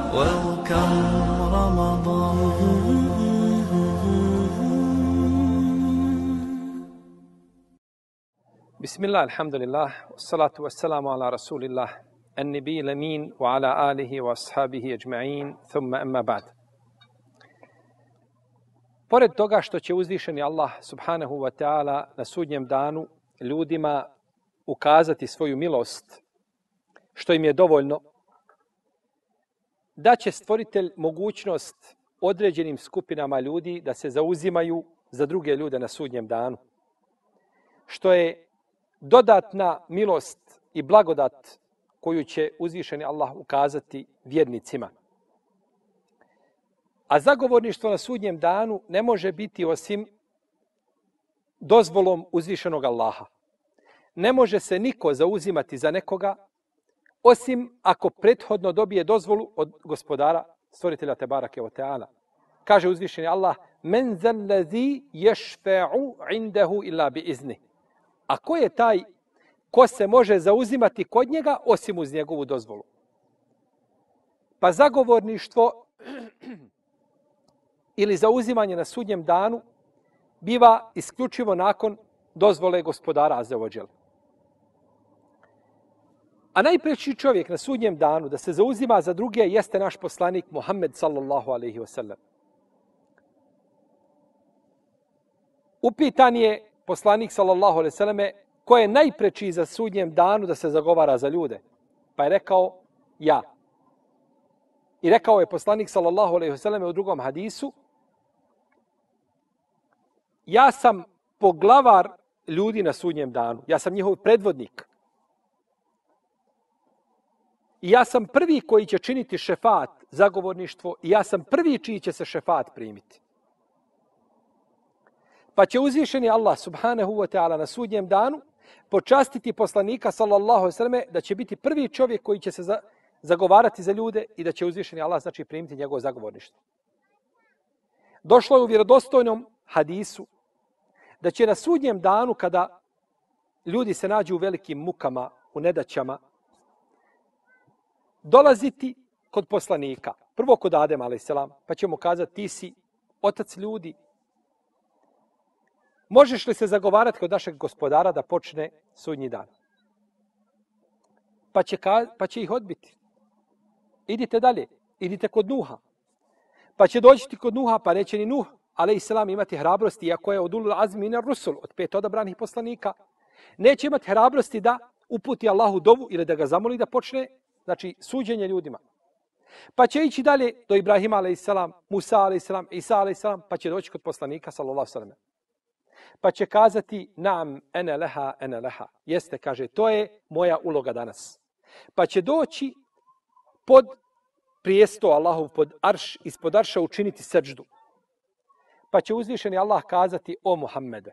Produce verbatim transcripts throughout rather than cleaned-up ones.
Welcome Ramadan. Bismillah, alhamdulillah, wassalatu wassalamu ala rasulillah, an-nabi al-amin wa ala alihi wa ashabihi ajma'in, thumma amma ba'd. Pored toga što će uzvišeni Allah subhanahu wa ta'ala na sudnjem danu ljudima ukazati svoju milost, što im je dovoljno, da će stvoritelj mogućnost određenim skupinama ljudi da se zauzimaju za druge ljude na sudnjem danu, što je dodatna milost i blagodat koju će uzvišeni Allah ukazati vjernicima. A zagovorništvo na sudnjem danu ne može biti osim dozvolom uzvišenog Allaha. Ne može se niko zauzimati za nekoga osim ako prethodno dobije dozvolu od gospodara, stvoritelja Tebarake ve Teala. Kaže uzvišeni Allah: Men zallazi yashfa'u indahu illa bi izni. A ko je taj ko se može zauzimati kod njega osim uz njegovu dozvolu? Pa zagovorništvo ili zauzimanje na sudnjem danu biva isključivo nakon dozvole gospodara Azza wa Jal. A najpreći čovjek na sudnjem danu da se zauzima za druge jeste naš poslanik Muhammed sallallahu alejhi ve sellem. Upitan je poslanik sallallahu alejhi ve selleme ko je najpreći za sudnjem danu da se zagovara za ljude. Pa je rekao ja. I rekao je poslanik sallallahu alejhi ve selleme u drugom hadisu: ja sam poglavar ljudi na sudnjem danu. Ja sam njihov predvodnik. I ja sam prvi koji će činiti šefat, zagovorništvo, i ja sam prvi čiji će se šefat primiti. Pa će uzvišeni Allah subhanahu wa ta'ala na sudnjem danu počastiti poslanika sallallahu alejhi ve selleme da će biti prvi čovjek koji će se za, zagovarati za ljude i da će uzvišeni Allah znači primiti njegovo zagovorništvo. Došlo je u vjerodostojnom hadisu da će na sudnjem danu, kada ljudi se nađu u velikim mukama, u nedaćama, dolaziti kod poslanika, prvo kod Adema alejselam, pa će mu kazati: ti si otac ljudi. Možeš li se zagovarati kod našeg gospodara da počne sudnji dan? Pa će, ka, pa će ih odbiti. Idite dalje, idite kod Nuha. Pa će doći kod Nuha, pa neće ni Nuh alejselam imati hrabrosti, iako je od ulul azmi minar rusul, od pet odabranih poslanika. Neće imati hrabrosti da uputi Allahu dovu ili da ga zamoli da počne, znači, suđenje ljudima. Pa će ići dalje do Ibrahima alejselam, Musa alejselam, Isa alejselam, pa će doći kod poslanika sallallahu alejhi ve sellem. Pa će kazati: nam ene leha, ene leha. Jeste, kaže, to je moja uloga danas. Pa će doći pod prijesto Allahov, pod arš, ispod arša učiniti seđdu. Pa će uzvišeni Allah kazati: o Muhammede,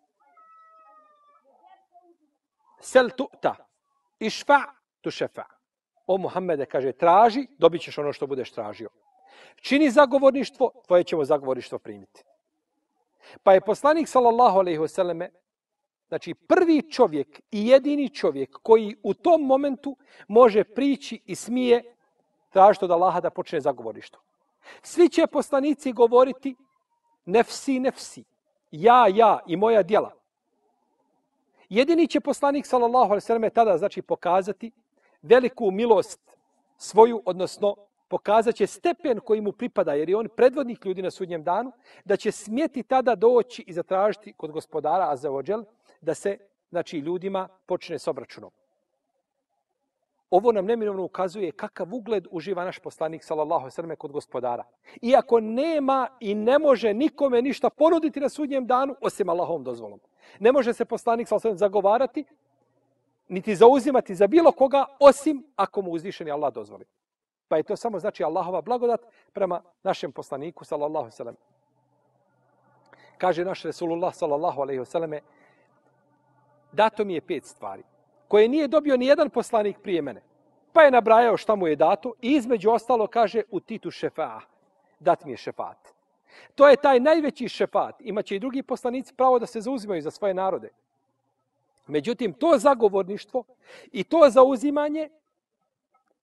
sel tu'ta, išfa tu šefa. O Muhammede, kaže, traži, dobit ćeš ono što budeš tražio. Čini zagovorništvo, tvoje ćemo zagovorništvo primiti. Pa je poslanik sallallahu alejhi ve selleme, znači prvi čovjek i jedini čovjek koji u tom momentu može prići i smije tražiti od Allaha da počne zagovorništvo. Svi će poslanici govoriti: nefsi, nefsi, ja, ja i moja djela. Jedini će poslanik sallallahu alejhi ve selleme tada znači pokazati veliku milost svoju, odnosno pokazat će stepen koji mu pripada, jer je on predvodnik ljudi na sudnjem danu, da će smjeti tada doći i zatražiti kod gospodara Azza wa Jal da se, znači, ljudima počne s obračunom. Ovo nam neminovno ukazuje kakav ugled uživa naš poslanik sallallahu alejhi ve selleme kod gospodara. Iako nema i ne može nikome ništa ponuditi na sudnjem danu osim Allahovom dozvolom. Ne može se poslanik sallallahu alejhi ve selleme zagovarati niti zauzimati za bilo koga osim ako mu uzvišeni Allah dozvoli. Pa je to samo znači Allahova blagodat prema našem poslaniku sallallahu alejhi ve sellem. Kaže naš Resulullah sallallahu alejhi ve selleme: dato mi je pet stvari koje nije dobio ni jedan poslanik prije mene. Pa je nabrajao šta mu je dato i između ostalo kaže: u titu šefa, dat mi je šefat. To je taj najveći šefat. Imaće i drugi poslanici pravo da se zauzimaju za svoje narode. Međutim, to zagovorništvo i to zauzimanje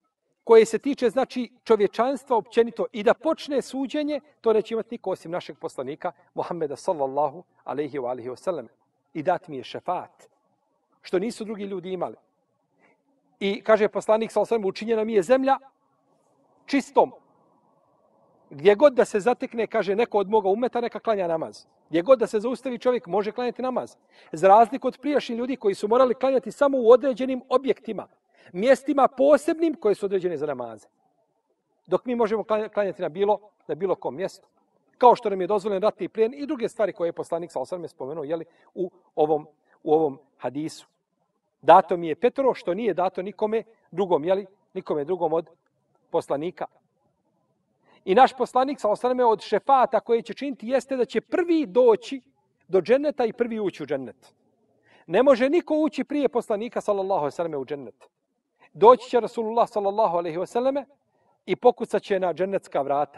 koje se tiče znači čovječanstva općenito i da počne suđenje, to neće imati niko osim našeg poslanika Muhammeda sallallahu alejhi ve alihi wasallam. I dat mi je šefat, što nisu drugi ljudi imali. I kaže poslanik sallallahu alejhi ve sellem, učinjena mi je zemlja čistom. Gdje god da se zatekne, kaže, neko od moga umeta, neka klanja namaz. Gdje god da se zaustavi čovjek, može klanjati namaz. Za razliku od prijašnjih ljudi koji su morali klanjati samo u određenim objektima, mjestima posebnim koje su određene za namaze. Dok mi možemo klanjati na bilo, na bilo kom mjestu. Kao što nam je dozvoljen ratni plijen i druge stvari koje je poslanik sallallahu alejhi ve sellem spomenuo jeli, u, ovom, u ovom hadisu. Dato mi je petoro što nije dato nikome drugom, jeli, nikome drugom od poslanika. I naš poslanik sallallahu alejhi ve sellem od šefata koje će činiti jeste da će prvi doći do dženneta i prvi ući u džennet. Ne može niko ući prije poslanika sallallahu alejhi ve sellem u džennet. Doći će Rasulullah sallallahu alejhi ve sellem i pokucat će na džennetska vrata.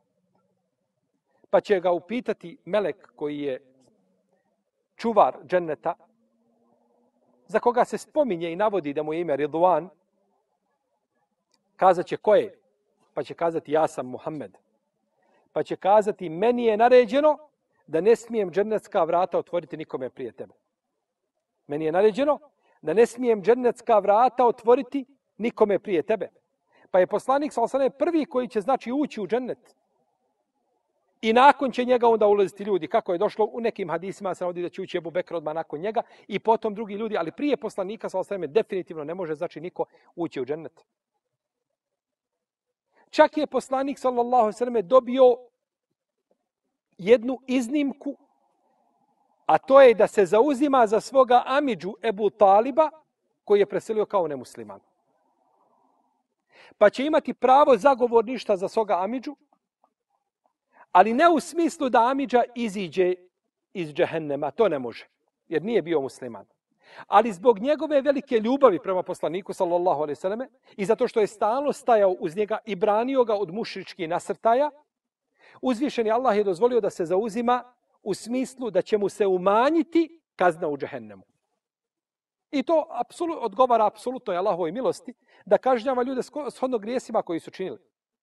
Pa će ga upitati melek koji je čuvar dženneta, za koga se spominje i navodi da mu je ime Ridwan, kazat će ko je? Pa će kazati ja sam Muhammed. Pa će kazati meni je naređeno da ne smijem džennetska vrata otvoriti nikome prije tebe. Meni je naređeno da ne smijem džennetska vrata otvoriti nikome prije tebe. Pa je poslanik sallallahu alejhi ve sellem prvi koji će znači ući u džennet. I nakon će njega onda ulaziti ljudi. Kako je došlo u nekim hadisima se navodi da će ući Ebu Bekr odmah nakon njega i potom drugi ljudi, ali prije poslanika sallallahu alejhi ve sellem definitivno ne može znači niko ući u džennet. Čak je poslanik sallallahu alejhi ve sellem dobio jednu iznimku, a to je da se zauzima za svoga amidžu Ebu Taliba koji je preselio kao nemusliman. Pa će imati pravo zagovorništva za svoga amidžu, ali ne u smislu da amidža iziđe iz džehennema, to ne može, jer nije bio musliman. Ali zbog njegove velike ljubavi prema poslaniku sallallahu alejhi ve selleme i zato što je stalno stajao uz njega i branio ga od mušričkih nasrtaja, uzvišeni Allah je dozvolio da se zauzima u smislu da će mu se umanjiti kazna u džehennemu. I to apsolut, odgovara apsolutno Allahovoj milosti da kažnjava ljude shodno grijesima koji su činili.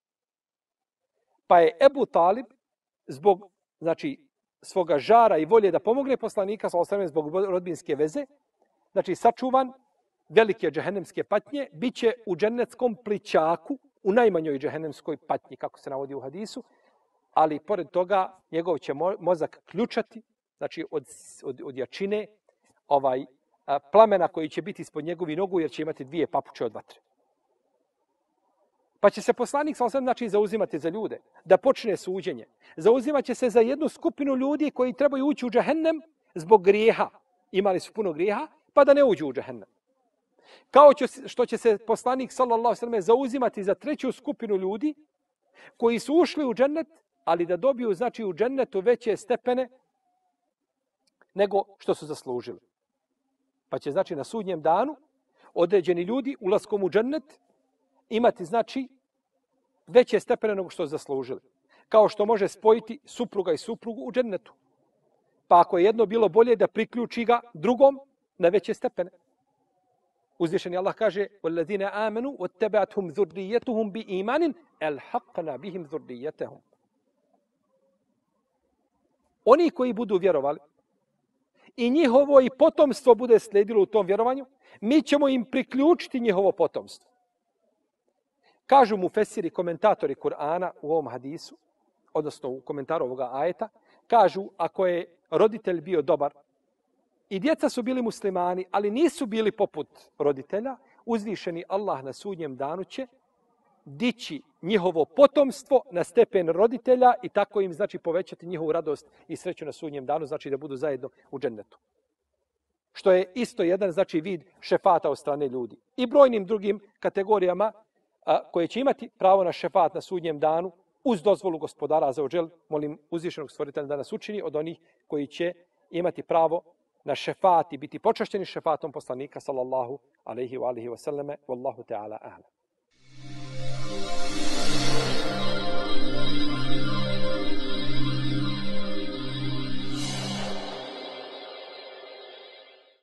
Pa je Ebu Talib zbog znači, svoga žara i volje da pomogne poslanika sallallahu alejhi ve sellem zbog rodbinske veze, znači sačuvan velike džehennemske patnje, bit će u džennetskom plićaku, u najmanjoj džehennemskoj patnji, kako se navodi u hadisu, ali pored toga njegov će mozak ključati, znači od, od, od jačine ovaj, a, plamena koji će biti ispod njegovi nogu, jer će imati dvije papuče od vatre. Pa će se poslanik sallallahu alejhi ve sellem znači zauzimati za ljude, da počne suđenje. Zauzimat će se za jednu skupinu ljudi koji trebaju ući u džehennem zbog grijeha. Imali su puno grijeha, pa da ne uđu u džehennem. Kao što će se poslanik sallallahu alejhi ve sellem zauzimati za treću skupinu ljudi koji su ušli u džennet, ali da dobiju znači u džennetu veće stepene nego što su zaslužili. Pa će znači na sudnjem danu određeni ljudi ulaskom u džennet imati znači veće stepene nego što su zaslužili. Kao što može spojiti supruga i suprugu u džennetu. Pa ako je jedno bilo bolje da priključi ga drugom na veće stepene. Uzvišeni Allah kaže: "Wallazina amanu wattaba'athum dhurriyyatuhum biimanin alhaqna bihim dhurriyyatahum." Oni koji budu vjerovali i njihovo i potomstvo bude slijedilo u tom vjerovanju, mi ćemo im priključiti njihovo potomstvo. Kažu mu fesiri, komentatori Kur'ana u ovom hadisu, odnosno u komentaru ovoga ajeta, kažu ako je roditelj bio dobar i djeca su bili muslimani, ali nisu bili poput roditelja, uzvišeni Allah na sudnjem danu će dići njihovo potomstvo na stepen roditelja i tako im znači povećati njihovu radost i sreću na sudnjem danu, znači da budu zajedno u džennetu. Što je isto jedan znači vid šefata od strane ljudi. I brojnim drugim kategorijama a, koje će imati pravo na šefat na sudnjem danu uz dozvolu gospodara Azza molim uzvišenog stvoritelja da nas učini od onih koji će imati pravo na šefat i biti počašćeni šefatom poslanika sallallahu alejhi ve alihi ve selleme, wallahu ta'ala a'lam.